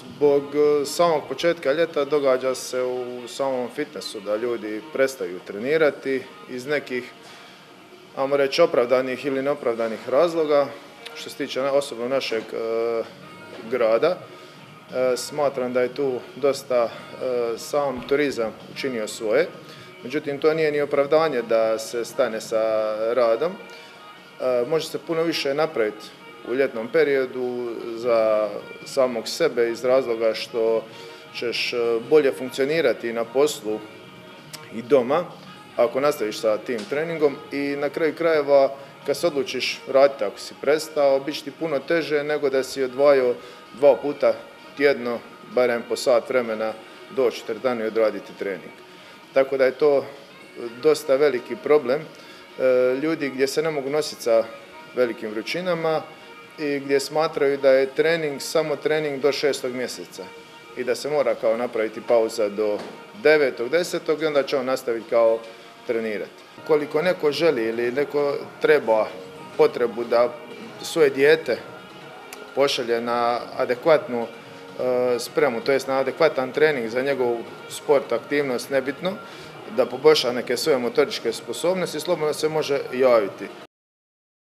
Zbog samog početka ljeta događa se u samom fitnessu da ljudi prestaju trenirati iz nekih, ajmo reći, opravdanih ili neopravdanih razloga. Što se tiče osobno našeg grada, smatram da je tu dosta sam turizam učinio svoje. Međutim, to nije ni opravdanje da se stane sa radom. Može se puno više napraviti u ljetnom periodu za samog sebe iz razloga što ćeš bolje funkcionirati na poslu i doma ako nastaviš sa tim treningom i na kraju krajeva kad se odlučiš raditi ako si prestao, bit će ti puno teže nego da si odvajao 2 puta tjedno, barem po sat vremena doći u teretanu i odraditi trening. Tako da je to dosta veliki problem ljudi gdje se ne mogu nositi sa velikim vrućinama i gdje smatraju da je trening samo trening do 6. mjeseca i da se mora kao napraviti pauza do 9., 10. i onda će on nastaviti kao trenirati. Koliko neko želi ili neko treba potrebu da svoje dijete pošalje na adekvatnu spremu, to jest na adekvatan trening za njegov sport, aktivnost, nebitno, da poboljša neke svoje motoričke sposobnosti, slobodno se može javiti.